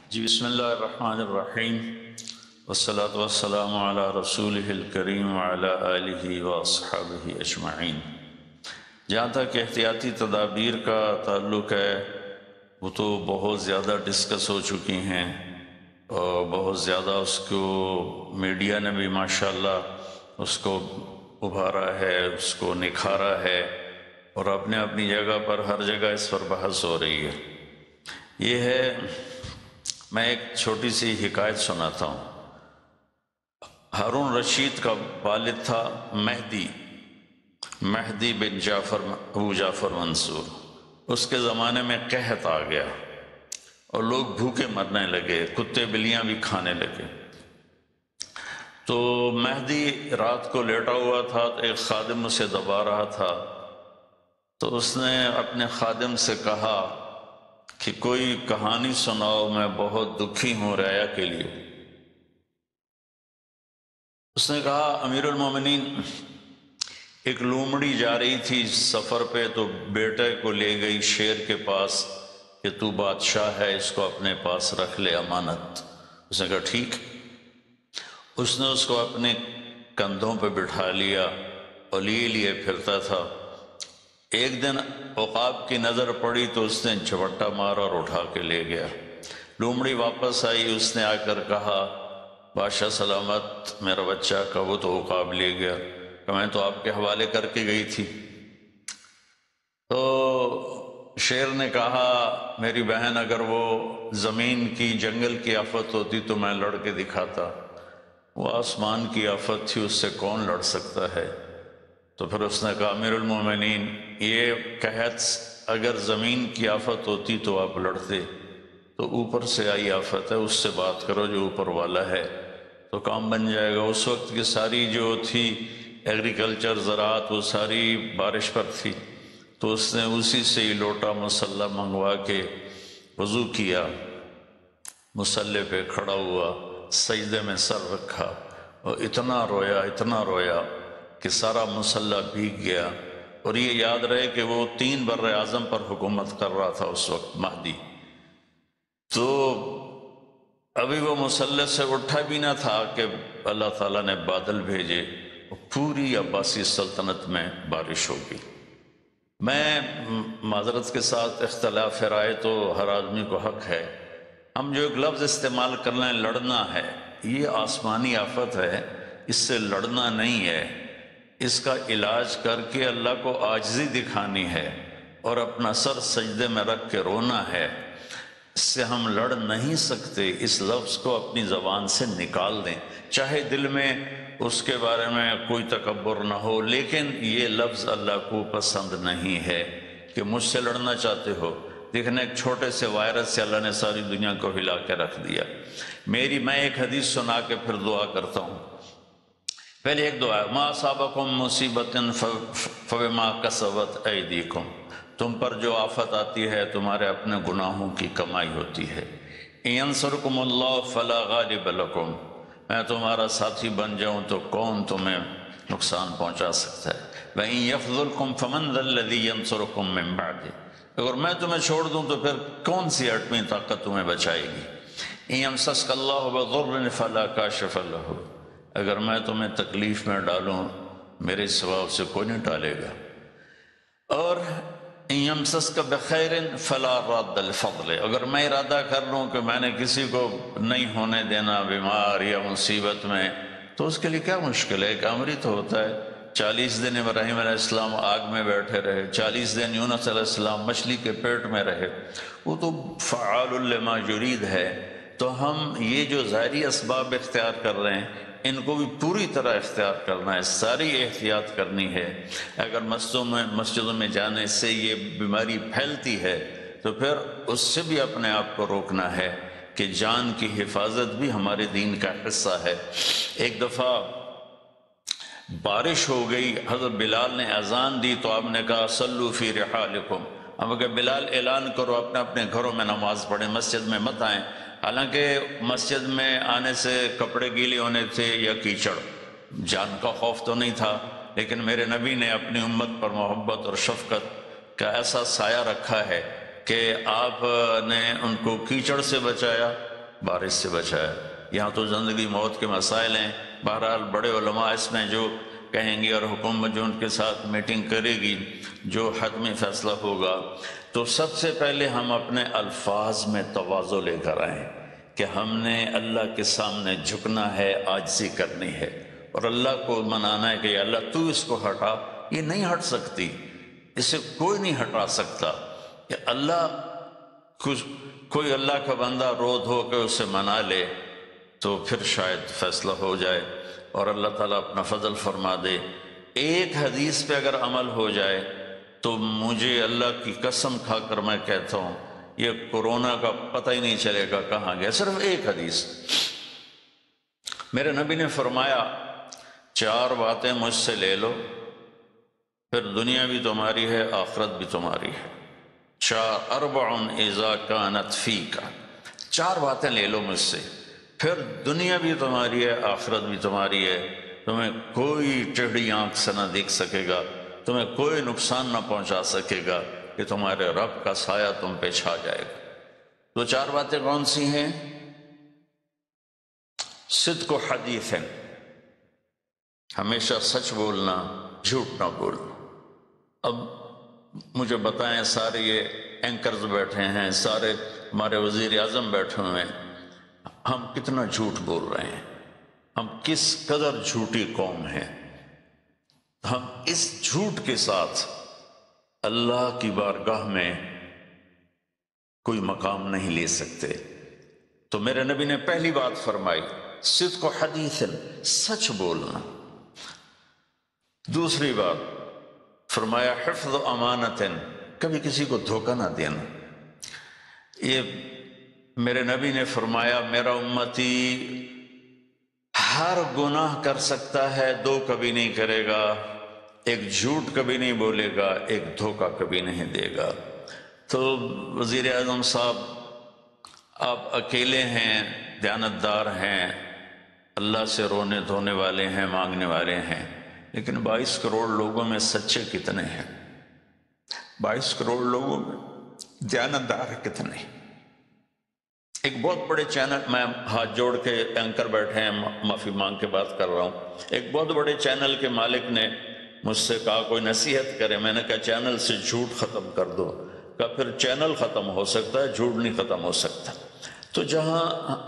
جی بسم اللہ الرحمن الرحیم والصلاة والسلام علی رسولہ الکریم وعلی آلہ واصحابہ اجمعین۔ جہاں تک احتیاطی تدابیر کا تعلق ہے وہ تو بہت زیادہ ڈسکس ہو چکی ہیں اور بہت زیادہ اس کو میڈیا نے بھی ماشاءاللہ اس کو ابھارا ہے، اس کو نکھارا ہے اور اپنے اپنی جگہ پر ہر جگہ اس پر بحث ہو رہی ہے۔ یہ ہے، میں ایک چھوٹی سی حکایت سناتا ہوں۔ ہارون رشید کا والد تھا مہدی بن ابو جعفر منصور۔ اس کے زمانے میں قحط آ گیا اور لوگ بھوکے مرنے لگے، کتے بلیاں بھی کھانے لگے۔ تو مہدی رات کو لیٹا ہوا تھا تو ایک خادم اسے دبا رہا تھا، تو اس نے اپنے خادم سے کہا کہ کوئی کہانی سناؤ، میں بہت دکھی ہوں رعایا کے لیے۔ اس نے کہا امیر المومنین، ایک لومڑی جا رہی تھی سفر پہ تو بیٹے کو لے گئی شیر کے پاس کہ تو بادشاہ ہے، اس کو اپنے پاس رکھ لے امانت۔ اس نے کہا ٹھیک۔ اس نے اس کو اپنے کندھوں پہ بٹھا لیا اور لیے پھرتا تھا۔ ایک دن عقاب کی نظر پڑی تو اس نے جھپٹا مارا اور اٹھا کے لے گیا۔ لومڑی واپس آئی، اس نے آ کر کہا بادشاہ سلامت، میرا بچہ کا وہ تو عقاب لے گیا، کہ میں تو آپ کے حوالے کر کے گئی تھی۔ تو شیر نے کہا میری بہن، اگر وہ زمین کی جنگل کی آفت ہوتی تو میں لڑ کے دکھاتا، وہ آسمان کی آفت تھی، اس سے کون لڑ سکتا ہے؟ تو پھر اس نے کہا امیر المومنین، یہ قحط اگر زمین کی آفت ہوتی تو آپ لڑتے، تو اوپر سے آئی آفت ہے، اس سے بات کرو جو اوپر والا ہے تو کام بن جائے گا۔ اس وقت کی ساری جو تھی ایگریکلچر، زراعت، وہ ساری بارش پر تھی، تو اس نے اسی سے ہی لوٹا مسلح منگوا کے وضو کیا، مسلح پہ کھڑا ہوا، سجدے میں سر رکھا اور اتنا رویا کہ سارا مسلح بھیگ گیا۔ اور یہ یاد رہے کہ وہ 3 بر اعظم پر حکومت کر رہا تھا اس وقت مہدی۔ تو ابھی وہ مسلح سے اٹھا بھی نہ تھا کہ اللہ تعالیٰ نے بادل بھیجے اور پوری عباسی سلطنت میں بارش ہوگی۔ میں معذرت کے ساتھ اختلاف رائے تو ہر آدمی کو حق ہے، ہم جو ایک لفظ استعمال کر لیں لڑنا ہے، یہ آسمانی آفت ہے، اس سے لڑنا نہیں ہے، اس کا علاج کر کے اللہ کو عاجزی دکھانی ہے اور اپنا سر سجدے میں رکھ کے رونا ہے۔ اس سے ہم لڑ نہیں سکتے، اس لفظ کو اپنی زبان سے نکال دیں، چاہے دل میں اس کے بارے میں کوئی تکبر نہ ہو، لیکن یہ لفظ اللہ کو پسند نہیں ہے کہ مجھ سے لڑنا چاہتے ہو۔ دیکھنا ایک چھوٹے سے وائرس سے اللہ نے ساری دنیا کو ہلا کے رکھ دیا۔ میں ایک حدیث سنا کے پھر دعا کرتا ہوں۔ پہلے ایک دعا ہے، ما اصابکم مصیبت فبما کسبت ایدیکم، تم پر جو آفت آتی ہے تمہارے اپنے گناہوں کی کمائی ہوتی ہے۔ ان ینصرکم اللہ فلا غالب لکم، میں تمہارا ساتھی بن جاؤں تو کون تمہیں نقصان پہنچا سکتا ہے۔ وَإِن يَخْذُلْكُمْ فَمَنْ ذَا الَّذِي يَنصُرُكُمْ مِنْ بَعْدِهِ، اگر میں تمہیں چھوڑ دوں تو پھر کون سی ایٹمی طاقت تمہیں بچائے گی۔ إِن يَمْسَسْكَ اللَّهُ بِضُرٍّ فَلَا كَاشِفَ لَهُ، اگر میں تمہیں تکلیف میں ڈالوں میرے سوا اسے کوئی نہیں ٹالے گا۔ اور إِن يَمْسَسْكَ بِخَيْرٍ فَلَا رَادَّ لِفَضْلِهِ، اگر میں ارادہ کر لوں کہ میں نے کسی کو نہیں ہونے دینا بیمار یا مصیبت میں، تو اس کے لیے کیا مشکل ہے؟ ایک امر ہی تو ہوتا ہے۔ 40 دن ابراہیم علیہ السلام آگ میں بیٹھے رہے، 40 دن یونس علیہ السلام مچھلی کے پیٹ میں رہے، وہ تو فعال لما یرید ہے۔ تو ہم یہ جو ظاہری اسباب اختیار کر رہے ہیں ان کو بھی پوری طرح اختیار کرنا ہے، ساری احتیاط کرنی ہے۔ اگر مسجدوں میں جانے سے یہ بیماری پھیلتی ہے تو پھر اس سے بھی اپنے آپ کو روکنا ہے کہ جان کی حفاظت بھی ہمارے دین کا حصہ ہے۔ ایک دفعہ بارش ہو گئی، حضرت بلال نے اذان دی تو آپ نے کہا صلو فی رحالکم، اب اگر بلال اعلان کرو اپنے اپنے گھروں میں نماز پڑھیں، مسجد میں مت آئیں۔ حالانکہ مسجد میں آنے سے کپڑے گیلے ہونے تھے یا کیچڑ، جان کا خوف تو نہیں تھا، لیکن میرے نبی نے اپنی امت پر محبت اور شفقت کا ایسا سایہ رکھا ہے کہ آپ نے ان کو کیچڑ سے بچایا بارش سے بچائے۔ یہاں تو زندگی موت کے مسائل ہیں، بہرحال بڑے علماء اس میں جو کہیں گے اور حکومت جو ان کے ساتھ میٹنگ کرے گی، جو حتمی فیصلہ ہوگا، تو سب سے پہلے ہم اپنے الفاظ میں تواضع لے کر آئیں کہ ہم نے اللہ کے سامنے جھکنا ہے، عاجزی کرنی ہے، اور اللہ کو منانا ہے کہ یا اللہ تو اس کو ہٹا۔ یہ نہیں ہٹ سکتی، اسے کوئی نہیں ہٹا سکتا کہ اللہ کوئی اللہ کا بندہ رو دھو کے اسے منا لے تو پھر شاید فیصلہ ہو جائے اور اللہ تعالیٰ اپنا فضل فرما دے۔ ایک حدیث پہ اگر عمل ہو جائے تو مجھے اللہ کی قسم کھا کر میں کہتا ہوں یہ کورونا کا پتہ ہی نہیں چلے گا کہاں گیا۔ صرف ایک حدیث، میرے نبی نے فرمایا 4 باتیں مجھ سے لے لو، پھر دنیا بھی تمہاری ہے، آخرت بھی تمہاری ہے۔ 4 اذا کانت فیک، 4 باتیں لے لو مجھ سے، پھر دنیا بھی تمہاری ہے، آخرت بھی تمہاری ہے، تمہیں کوئی ٹیڑھی آنکھ سے نہ دیکھ سکے گا، تمہیں کوئی نقصان نہ پہنچا سکے گا، کہ تمہارے رب کا سایہ تم پہ چھا جائے گا۔ تو 4 باتیں کون سی ہیں؟ صدق و حدیث، ہمیشہ سچ بولنا، جھوٹ نہ بولنا۔ اب مجھے بتائیں، سارے یہ اینکرز بیٹھے ہیں، سارے ہمارے وزیر اعظم بیٹھے ہوئے ہیں، ہم کتنا جھوٹ بول رہے ہیں؟ ہم کس قدر جھوٹی قوم ہیں؟ ہم اس جھوٹ کے ساتھ اللہ کی بارگاہ میں کوئی مقام نہیں لے سکتے۔ تو میرے نبی نے پہلی بات فرمائی صدق و حدیث، سچ بولنا۔ دوسری بات فرمایا حفظ و امانت، کبھی کسی کو دھوکہ نہ دینا۔ یہ میرے نبی نے فرمایا میرا امتی ہر گناہ کر سکتا ہے، 2 کبھی نہیں کرے گا، ایک جھوٹ کبھی نہیں بولے گا، ایک دھوکہ کبھی نہیں دے گا۔ تو وزیر اعظم صاحب آپ اکیلے ہیں، دیانتدار ہیں، اللہ سے رونے دھونے والے ہیں، مانگنے والے ہیں، لیکن 22 کروڑ لوگوں میں سچے کتنے ہیں؟ 22 کروڑ لوگوں میں دیانتدار کتنے؟ ایک بہت بڑے چینل، میں ہاتھ جوڑ کے اینکر بیٹھے ہیں، معافی مانگ کے بات کر رہا ہوں، ایک بہت بڑے چینل کے مالک نے مجھ سے کہا کوئی نصیحت کرے۔ میں نے کہا چینل سے جھوٹ ختم کر دو۔ کہا پھر چینل ختم ہو سکتا ہے، جھوٹ نہیں ختم ہو سکتا۔ تو جہاں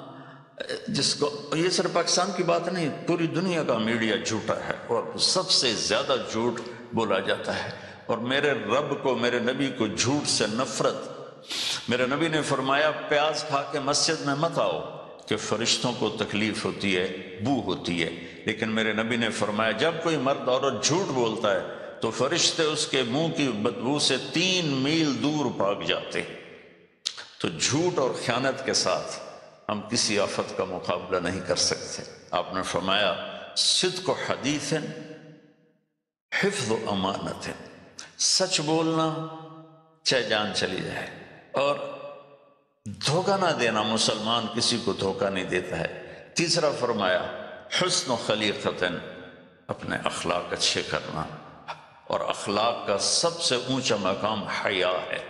جس کو، یہ صرف پاکستان کی بات نہیں، پوری دنیا کا میڈیا جھوٹا ہے اور سب سے زیادہ جھوٹ بولا جاتا ہے، اور میرے رب کو، میرے نبی کو جھوٹ سے نفرت۔ میرے نبی نے فرمایا پیاز کھا کے مسجد میں مت آؤ کہ فرشتوں کو تکلیف ہوتی ہے، بو ہوتی ہے، لیکن میرے نبی نے فرمایا جب کوئی مرد عورت جھوٹ بولتا ہے تو فرشتے اس کے منہ کی بدبو سے 3 میل دور بھاگ جاتے۔ تو جھوٹ اور خیانت کے ساتھ ہم کسی آفت کا مقابلہ نہیں کر سکتے۔ آپ نے فرمایا صدق و حدیث، حفظ و امانت، سچ بولنا چاہے جان چلی جائے، اور دھوکہ نہ دینا۔ مسلمان کسی کو دھوکہ نہیں دیتا ہے۔ تیسرا فرمایا حسن و خلیقت، اپنے اخلاق اچھے کرنا، اور اخلاق کا سب سے اونچا مقام حیا ہے۔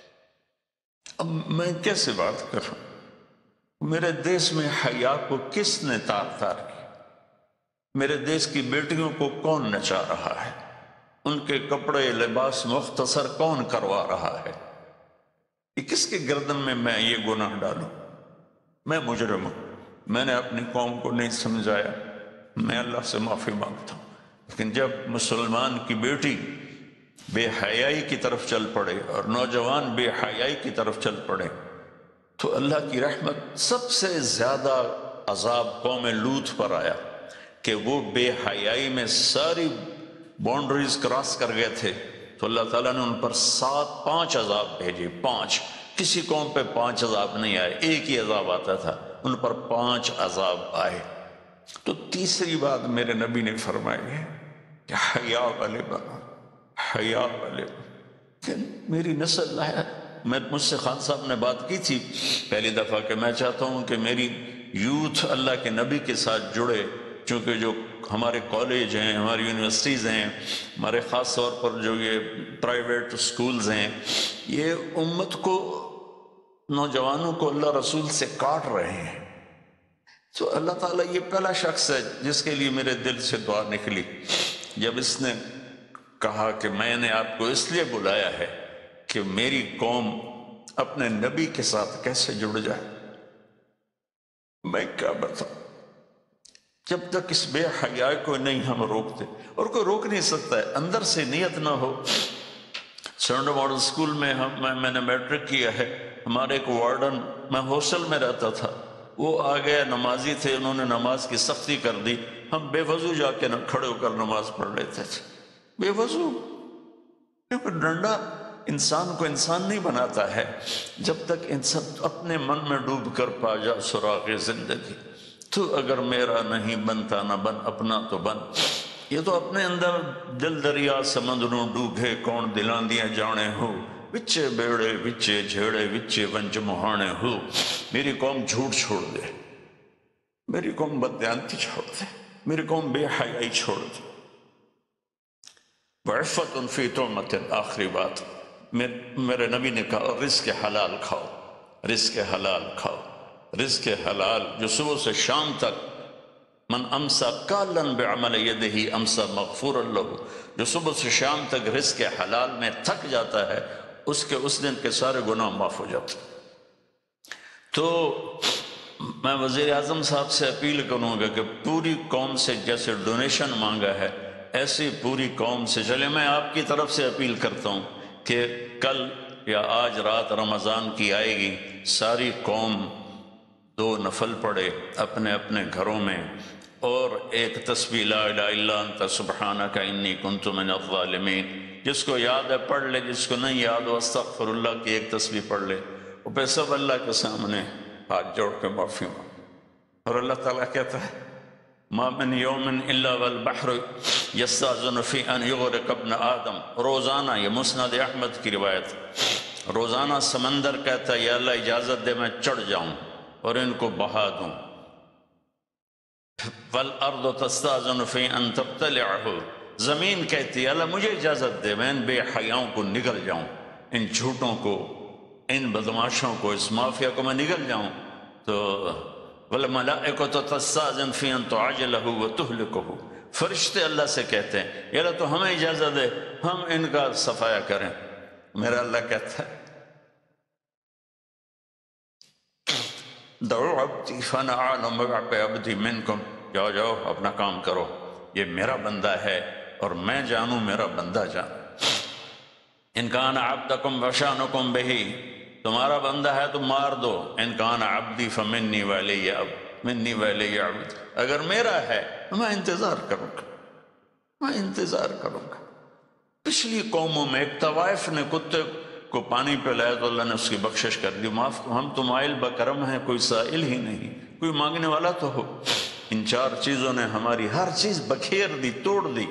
اب میں کیسے بات کروں؟ میرے دیش میں حیا کو کس نے تار کیا؟ میرے دیش کی بیٹیوں کو کون نچا رہا ہے؟ ان کے کپڑے لباس مختصر کون کروا رہا ہے؟ یہ کس کے گردن میں یہ گناہ ڈالوں؟ میں مجرم ہوں، میں نے اپنی قوم کو نہیں سمجھایا، میں اللہ سے معافی مانگتا ہوں۔ لیکن جب مسلمان کی بیٹی بے حیائی کی طرف چل پڑے اور نوجوان بے حیائی کی طرف چل پڑے تو اللہ کی رحمت، سب سے زیادہ عذاب قوم لوط پر آیا کہ وہ بے حیائی میں ساری باؤنڈریز کراس کر گئے تھے، تو اللہ تعالیٰ نے ان پر 5 عذاب بھیجے۔ 5، کسی قوم پہ 5 عذاب نہیں آئے، ایک ہی عذاب آتا تھا، ان پر 5 عذاب آئے۔ تو تیسری بات میرے نبی نے فرمائی ہے کہ حیا والے بنو، حیا والے بنو، کہ میری نسل ہے۔ مجھ سے خان صاحب نے بات کی تھی پہلی دفعہ کہ میں چاہتا ہوں کہ میری یوتھ اللہ کے نبی کے ساتھ جڑے، چونکہ جو ہمارے کالج ہیں، ہماری یونیورسٹیز ہیں، ہمارے خاص طور پر جو یہ پرائیویٹ سکولز ہیں، یہ امت کو، نوجوانوں کو اللہ رسول سے کاٹ رہے ہیں۔ تو اللہ تعالیٰ یہ پہلا شخص ہے جس کے لیے میرے دل سے دعا نکلی جب اس نے کہا کہ میں نے آپ کو اس لیے بلایا ہے کہ میری قوم اپنے نبی کے ساتھ کیسے جڑ جائے۔ میں کیا بتاؤں، جب تک اس بے حیائی کو نہیں ہم روکتے، اور کوئی روک نہیں سکتا ہے، اندر سے نیت نہ ہو۔ سرنڈو ماڈل اسکول میں میں نے میٹرک کیا ہے، ہمارے ایک وارڈن، میں ہاسٹل میں رہتا تھا، وہ آ گیا، نمازی تھے، انہوں نے نماز کی سختی کر دی، ہم بے وضو جا کے کھڑے ہو کر نماز پڑھ لیتے تھے، بے وضو، کیونکہ ڈنڈا انسان کو انسان نہیں بناتا ہے جب تک انسان اپنے من میں ڈوب کر پا جا سراغ زندگی۔ تو اگر میرا نہیں بنتا نہ بن، اپنا تو بن۔ یہ تو اپنے اندر دل دریا سمندروں ڈوبے کون دلاں دیاں جانے ہو، وچے بیڑے وچے جھیڑے وچے ونج مہانے ہو۔ میری قوم جھوٹ چھوڑ دے، میری قوم بددیانتی چھوڑ دے، میری قوم بے حیائی چھوڑ دے۔ وعفت فی طعمۃ، آخری بات، میرے نبی نے کہا رزق حلال کھاؤ، رزق حلال کھاؤ، رزق حلال جو صبح سے شام تک، من امسا کالن بعمل یدہ امسا مغفورا لہ، جو صبح سے شام تک رزق حلال میں تھک جاتا ہے اس کے اس دن کے سارے گناہ معاف ہو جاتے۔ تو میں وزیر اعظم صاحب سے اپیل کروں گا کہ پوری قوم سے جیسے ڈونیشن مانگا ہے ایسی پوری قوم سے چلے۔ میں آپ کی طرف سے اپیل کرتا ہوں کہ کل یا آج رات رمضان کی آئے گی، ساری قوم 2 نفل پڑھے اپنے اپنے گھروں میں، اور ایک تسبیح لا الہ الا انت سبحانک انی کنت من الظالمین، جس کو یاد ہے پڑھ لے، جس کو نہیں یاد ہو استغفر اللہ کی ایک تسبیح پڑھ لے، وہ پہ سب اللہ کے سامنے ہاتھ جوڑ کے معافی مانگ۔ اور اللہ تعالیٰ کہتا ہے ما من یوم الا والبحر یستاذن فی ان یغرق ابن آدم، روزانہ، یہ مسند احمد کی روایت، روزانہ سمندر کہتا ہے یا اللہ اجازت دے میں چڑھ جاؤں اور ان کو بہا دوں۔ والارض تستاذن فی ان تبتلعہ، زمین کہتی ہے اللہ مجھے اجازت دے میں ان بے حیاؤں کو نگل جاؤں، ان جھوٹوں کو، ان بدماشوں کو، اس مافیا کو میں نگل جاؤں۔ تو والملائکۃ تستاذن فی ان تعجلہ وتہلکہ، فرشتے اللہ سے کہتے ہیں یا اللہ تو ہمیں اجازت دے ہم ان کا صفایا کریں۔ میرا اللہ کہتا ہے دعو عبدی فانا اعلم بعبدی منکم، جاؤ جاؤ اپنا کام کرو، یہ میرا بندہ ہے اور میں جانوں میرا بندہ جان۔ ان کان عبدکم وشانکم بہی، تمہارا بندہ ہے تو مار دو، ان کان عبدی فمنی ولی عبد، منی ولی عبد، اگر میرا ہے تو میں انتظار کروں گا، میں انتظار کروں گا۔ پچھلی قوموں میں ایک طوائف نے کتے کو پانی پلایا تو اللہ نے اس کی بخشش کر دی، معاف، ہم تو مائل بکرم ہیں، کوئی سائل ہی نہیں، کوئی مانگنے والا تو ہو۔ ان 4 چیزوں نے ہماری ہر چیز بکھیر دی، توڑ دی۔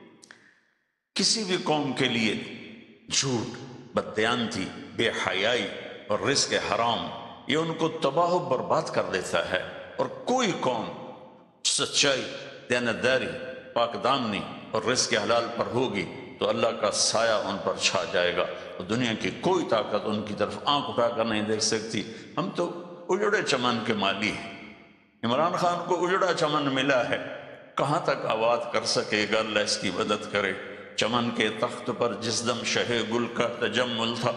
کسی بھی قوم کے لیے جھوٹ، بددیانتی، بے حیائی اور رزق حرام یہ ان کو تباہ و برباد کر دیتا ہے، اور کوئی قوم سچائی، دیانتداری، پاک دامنی اور رزق حلال پر ہوگی تو اللہ کا سایہ ان پر چھا جائے گا، اور دنیا کی کوئی طاقت ان کی طرف آنکھ اٹھا کر نہیں دیکھ سکتی۔ ہم تو اجڑے چمن کے مالی ہیں، عمران خان کو اجڑا چمن ملا ہے، کہاں تک آباد کر سکے گا، اللہ اس کی مدد کرے۔ چمن کے تخت پر جس دم شہ گل کا تجمل تھا،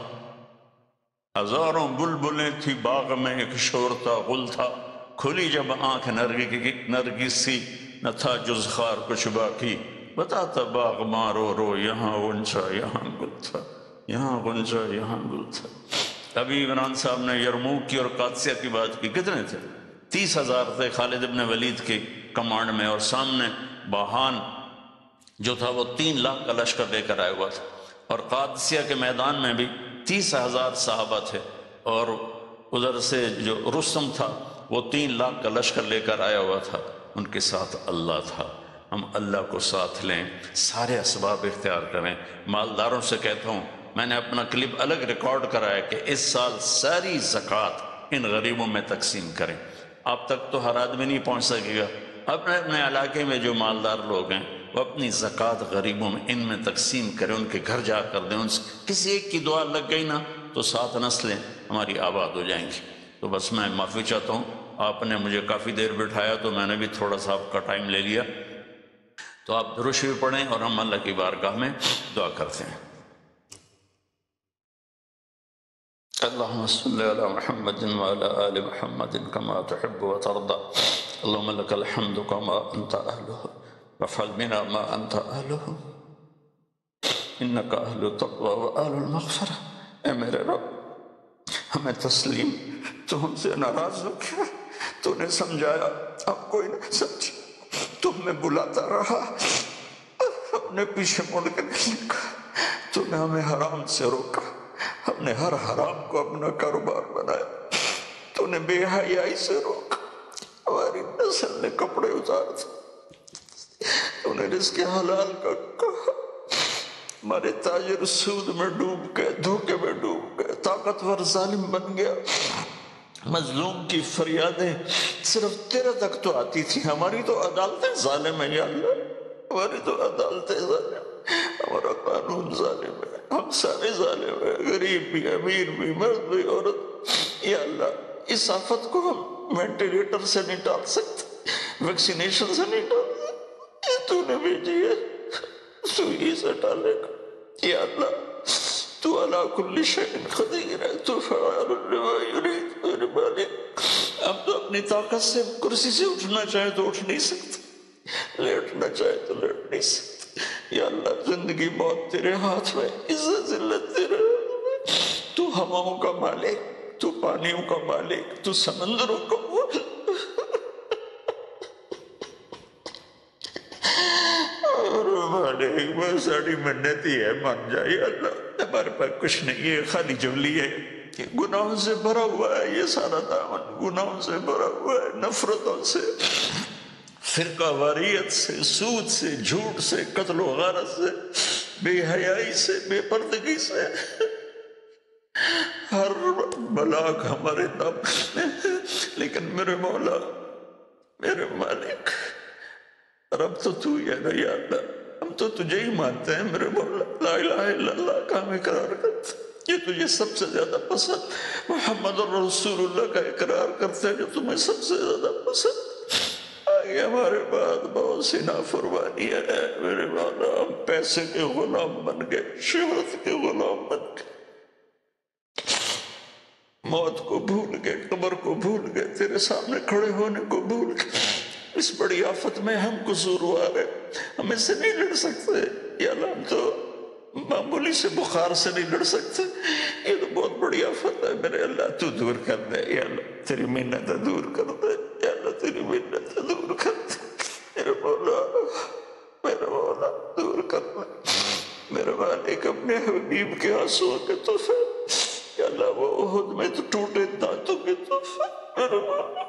ہزاروں بلبلیں تھی باغ میں، ایک شور تھا، غل تھا، کھلی جب آنکھ نرگس سی، نہ تھا جز خار کچھ باقی، بتاتا باغ مارو رو، یہاں غنچہ یہاں گل تھا، یہاں غنچہ یہاں گل تھا۔ ابھی عمران صاحب نے یرموک کی اور قادسیہ کی بات کی، کتنے تھے؟ 30,000 تھے خالد ابن ولید کے کمانڈ میں، اور سامنے باہان جو تھا وہ 3 لاکھ کا لشکر لے کر آیا ہوا تھا، اور قادسیہ کے میدان میں بھی 30,000 صحابہ تھے، اور ادھر سے جو رستم تھا وہ 3 لاکھ کا لشکر لے کر آیا ہوا تھا، ان کے ساتھ اللہ تھا۔ ہم اللہ کو ساتھ لیں، سارے اسباب اختیار کریں۔ مالداروں سے کہتا ہوں، میں نے اپنا کلپ الگ ریکارڈ کرا ہے کہ اس سال ساری زکوٰۃ ان غریبوں میں تقسیم کریں۔ آپ تک تو ہر آدمی نہیں پہنچ سکے گا، اپنے اپنے علاقے میں جو مالدار لوگ ہیں وہ اپنی زکوٰۃ غریبوں میں ان میں تقسیم کریں، ان کے گھر جا کر دیں، ان کسی ایک کی دعا لگ گئی نا تو 7 نسلیں ہماری آباد ہو جائیں گی۔ تو بس میں معافی چاہتا ہوں، آپ نے مجھے کافی دیر بٹھایا تو میں نے بھی تھوڑا سا آپ کا ٹائم لے لیا، تو آپ درود شریف پڑھیں اور ہم اللہ کی بارگاہ میں دعا کرتے ہیں۔ اللهم صل على محمد وعلى آل محمد كما تحب وترضى اللهم لك الحمد كما أنت أهله وافعل بنا ما أنت أهله إنك أهل التقوى وأهل المغفرة۔ اے میرے رب، ہمیں تسلیم، تو ہم سے ناراض ہو گیا، تو نے سمجھایا، اب کوئی نہیں سمجھا، تو ہمیں بلاتا رہا، ہم نے پیچھے مڑ کے نہیں دیکھا، تو نے ہمیں حرام سے روکا، ہم نے ہر حرام کو اپنا کاروبار بنایا، تو نے بے حیائی سے روکا، ہماری نسل نے کپڑے اتار دیے، تو نے رزق حلال کا کہا، ہمارے تاجر سود میں ڈوب گئے، دھوکے میں ڈوب گئے، طاقتور ظالم بن گیا، مظلوم کی فریادیں صرف تیرے تک تو آتی تھی، ہماری تو عدالتیں ظالم ہیں یا اللہ، ہماری تو عدالتیں ظالم ہیں، ہمارا قانون ظالم ہے، ہم سارے ظالم ہیں، غریب بھی، امیر بھی، مرد بھی، عورت، یا اللہ اس آفت کو ہم وینٹیلیٹر سے نہیں ٹال سکتے، ویکسینیشن سے نہیں ٹال سکتے، یہ تو نے بھیجی ہے، تو ہی سے ٹالے گا، یا اللہ تو علی کل شیء قدیر ہے، تو فعال لما یرید، میرے مالک ہم تو اپنی طاقت سے کرسی سے اٹھنا چاہے تو اٹھ نہیں سکتے، لیٹنا چاہے تو لیٹ نہیں سکتے، یا اللہ زندگی موت تیرے ہاتھ میں، عزت ذلت تیرے ہاتھ میں، تو ہواؤں کا مالک، تو پانیوں کا مالک، تو سمندروں کا مالک، اور مالک بس ساڑی منتی ہے، مان جائے اللہ، ہمارے پاس کچھ نہیں ہے، خالی جولی ہے، کہ گناہوں سے بھرا ہوا ہے، یہ سارا دامن گناہوں سے بھرا ہوا ہے، نفرتوں سے، فرقہ واریت سے، سود سے، جھوٹ سے، قتل و غارت سے، بے حیائی سے، بے پردگی سے، ہر بلاک ہمارے دم میں، لیکن میرے مولا، میرے مالک، رب تو تو ہی ہے نا یا اللہ، ہم تو تجھے ہی مانتے ہیں میرے مولا، لا الہ الا اللہ کا ہم اقرار کرتے ہیں، یہ تجھے سب سے زیادہ پسند، محمد رسول اللہ کا اقرار کرتے ہیں جو تمہیں سب سے زیادہ پسند، آگے ہمارے بعد بہت سی نافرمانی ہے میرے مولا، ہم پیسے کے غلام بن گئے، شہرت کے غلام بن گئے، موت کو بھول گئے، قبر کو بھول گئے، تیرے سامنے کھڑے ہونے کو بھول گئے، اس بڑی آفت میں ہم قصوروار ہیں، ہم اس سے نہیں لڑ سکتے، یا اللہ ہم تو معمولی سے بخار سے نہیں لڑ سکتے، یہ تو بہت بڑی آفت ہے میرے اللہ، تو دور کر دے یا اللہ، تیری منت دور کر دے یا اللہ، تیری منت دور کر دے میرے مولا، میرے مولا دور کر دے میرے مالک، اپنے حبیب کے آنسوں کے تحفے یا اللہ، وہ احد میں تو ٹوٹے دانتوں کے تحفے میرے مولا،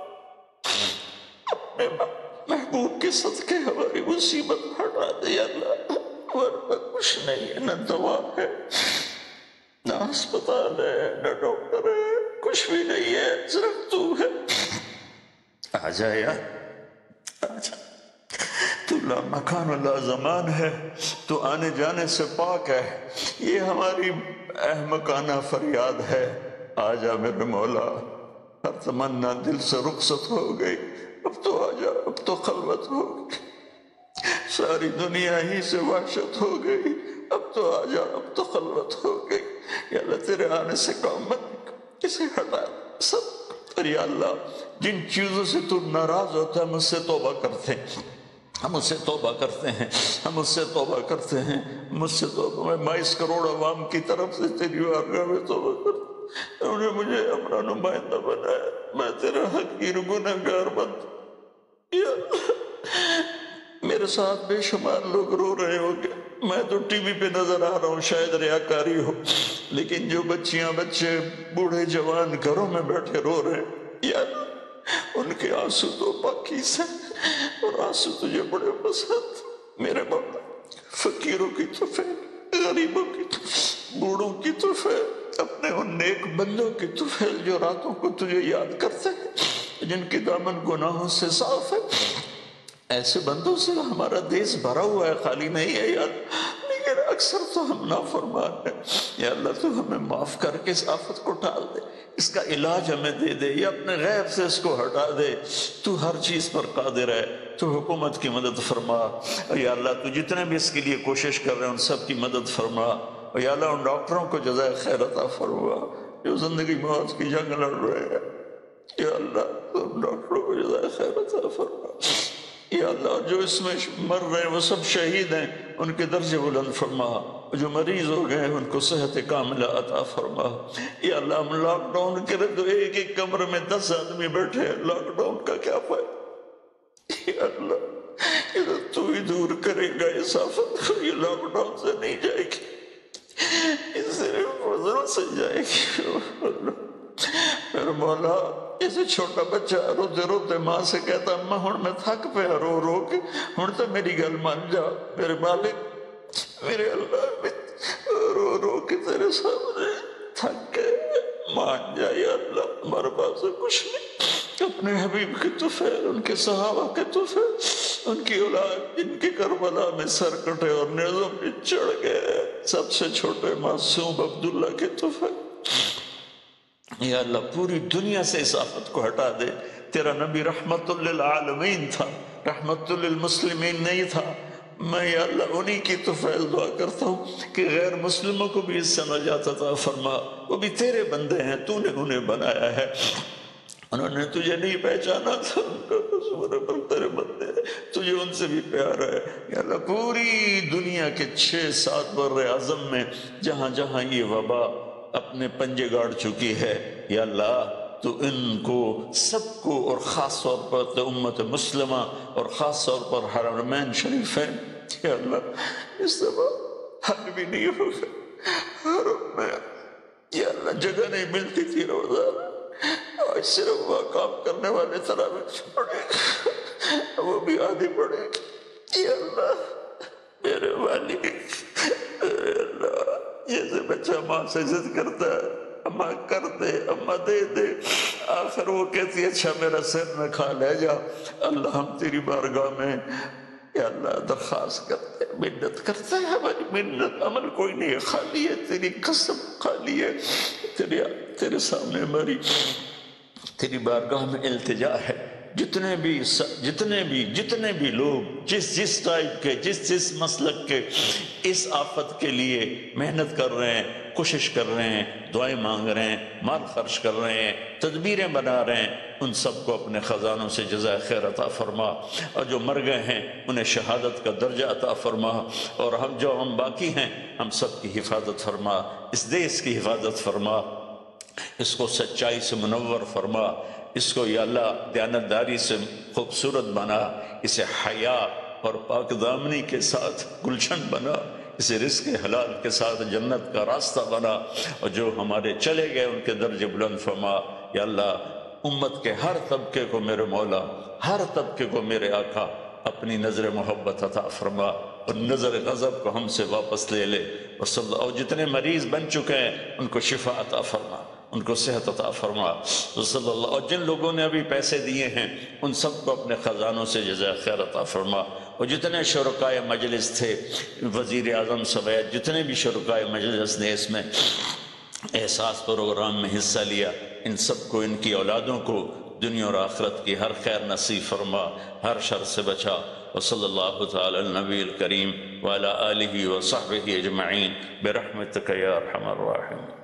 اپنے محبوب کے صدقے ہماری مصیبت ہٹا دے یا اللہ، ورنہ کچھ نہیں ہے، نہ دوا ہے، نہ ہسپتال ہے، نہ ڈاکٹر ہے، کچھ بھی نہیں ہے، صرف تو ہے، آ جا یار، آ جا، تو لا مکان و لا زمان ہے، تو آنے جانے سے پاک ہے، یہ ہماری احمقانہ فریاد ہے، آ جا میرے مولا، ہر تمنا دل سے رخصت ہو گئی، اب تو آ جا، اب تو خلوت ہو گئی، ساری دنیا ہی سے وحشت ہو گئی، اب تو آ جا، اب تو خلوت ہو گئی، یا اللہ تیرے آنے سے کام مت اسے ہٹا سب، اور یا اللہ جن چیزوں سے تو ناراض ہوتا ہے ہم اس سے توبہ کرتے ہیں، ہم اس سے توبہ کرتے ہیں، ہم اس سے توبہ کرتے ہیں، مجھ سے توبہ، میں 22 کروڑ عوام کی طرف سے تیری بارگاہ میں توبہ کرتا ہوں، انہوں نے مجھے اپنا نمائندہ بنایا، میں تیرا حقیر گنہگار بندہ، یا اللہ میرے ساتھ بے شمار لوگ رو رہے ہوں گے، میں تو ٹی وی پہ نظر آ رہا ہوں، شاید ریاکاری ہو، لیکن جو بچیاں بچے بوڑھے جوان گھروں میں بیٹھے رو رہے ہیں یا اللہ ان کے آنسو تو پاکیز ہیں، اور آنسو تجھے بڑے پسند، میرے مولا فقیروں کی تو فیل، غریبوں کی تو فیل، بوڑھوں کی تو فیل، اپنے ان نیک بندوں کی تو فیل جو راتوں کو تجھے یاد کرتے ہیں، جن کی دامن گناہوں سے صاف ہے، ایسے بندوں سے ہمارا دیس بھرا ہوا ہے، خالی نہیں ہے یار، لیکن مگر اکثر تو ہم نافرمان ہیں، یا اللہ تو ہمیں معاف کر کے اس آفت کو ٹال دے، اس کا علاج ہمیں دے دے، یا اپنے غیب سے اس کو ہٹا دے۔ تو ہر چیز پر قادر ہے، تو حکومت کی مدد فرما، یا اللہ تو جتنے بھی اس کے لیے کوشش کر رہے ہیں ان سب کی مدد فرما، اور یا اللہ ان ڈاکٹروں کو جزائے خیر عطا فرما جو زندگی موت کی جنگ لڑ رہے ہیں، یا اللہ تو ان ڈاکٹروں کو جزائے خیر عطا فرما، یا اللہ جو اس میں مر رہے ہیں وہ سب شہید ہیں، ان کے درجے بلند فرما، جو مریض ہو گئے ان کو صحت کاملہ عطا فرما، یا اللہ ہم لاک ڈاؤن کرے تو ایک ایک کمرے میں 10 آدمی بیٹھے ہیں، لاک ڈاؤن کا کیا فائدہ؟ یا اللہ یہ تو ہی دور کرے گا اس آفت کو، یہ لاک ڈاؤن سے نہیں جائے گی، یہ صرف فضل سے جائے گی۔ میرے مولا ایسے چھوٹا بچہ روتے روتے ماں سے کہتا اماں ہن میں تھک پیا رو رو کے، ہن تو میری گل مان جا میرے مالک، میرے اللہ میں رو رو کے تیرے سامنے تھک گئے، مان جا یا اللہ، ہمارے پاس کچھ نہیں، اپنے حبیب کے طفیل، ان کے صحابہ کے طفیل، ان کی اولاد جن کے کربلا میں سر کٹے اور نیزوں پہ چڑھ گئے، سب سے چھوٹے معصوم عبداللہ کے طفیل، یا اللہ پوری دنیا سے اس آفت کو ہٹا دے۔ تیرا نبی رحمت للعالمین تھا، رحمت للمسلمین نہیں تھا۔ میں یا اللہ انہی کی طفیل دعا کرتا ہوں کہ غیر مسلموں کو بھی اس سے نجات عطا فرما، وہ بھی تیرے بندے ہیں، تو نے انہیں بنایا ہے، انہوں نے تجھے نہیں پہچانا تھا، ان کا قصور ہے پر تیرے بندے ہیں، تجھے ان سے بھی پیار ہے۔ یا اللہ پوری دنیا کے 6-7 بر اعظم میں جہاں جہاں یہ وبا اپنے پنجے گاڑ چکی ہے، یا اللہ تو ان کو سب کو، اور خاص طور پر امت مسلمہ اور خاص طور پر حرمین شریفین، یا اللہ اس دفعہ حل بھی نہیں ہوگا، حرم میں یا اللہ جگہ نہیں ملتی تھی روزانہ، آج صرف وہ کام کرنے والے تراویح پڑھے گا، وہ بھی آدھی پڑھے گا، یا اللہ میرے والد، اے اللہ جیسے بچہ ماں سے ضد کرتا ہے اماں کر دے، اماں دے دے، آخر وہ کہتی ہے اچھا میرا سر نہ کھا لے جا۔ اللہ ہم تیری بارگاہ میں یا اللہ درخواست کرتے ہیں، منت کرتے ہیں، ہماری منت عمل کوئی نہیں ہے، خالی ہے، تیری قسم خالی ہے، تیرے سامنے ہماری تیری بارگاہ میں التجا ہے۔ جتنے بھی لوگ جس ٹائپ کے جس مسلک کے اس آفت کے لیے محنت کر رہے ہیں، کوشش کر رہے ہیں، دعائیں مانگ رہے ہیں، مال خرچ کر رہے ہیں، تدبیریں بنا رہے ہیں، ان سب کو اپنے خزانوں سے جزائے خیر عطا فرما، اور جو مر گئے ہیں انہیں شہادت کا درجہ عطا فرما، اور ہم باقی ہیں ہم سب کی حفاظت فرما، اس دیس کی حفاظت فرما، اس کو سچائی سے منور فرما، اس کو یا اللہ دیانتداری سے خوبصورت بنا، اسے حیا اور پاک دامنی کے ساتھ گلشن بنا، اسے رزق حلال کے ساتھ جنت کا راستہ بنا، اور جو ہمارے چلے گئے ان کے درجے بلند فرما۔ یا اللہ امت کے ہر طبقے کو میرے مولا، ہر طبقے کو میرے آقا اپنی نظر محبت عطا فرما، اور نظر غضب کو ہم سے واپس لے لے، اور جتنے مریض بن چکے ہیں ان کو شفا عطا فرما، ان کو صحت عطا فرما صلی اللہ، اور جن لوگوں نے ابھی پیسے دیے ہیں ان سب کو اپنے خزانوں سے جزائے خیر عطا فرما، اور جتنے شرکائے مجلس تھے، وزیر اعظم سمیت جتنے بھی شرکائے مجلس نے اس میں احساس پروگرام میں حصہ لیا، ان سب کو، ان کی اولادوں کو دنیا اور آخرت کی ہر خیر نصیب فرما، ہر شر سے بچا، وصلی اللہ تعالی النبی الکریم وعلی آلہ وصحبہ اجمعین برحمتک یا ارحم الراحمین۔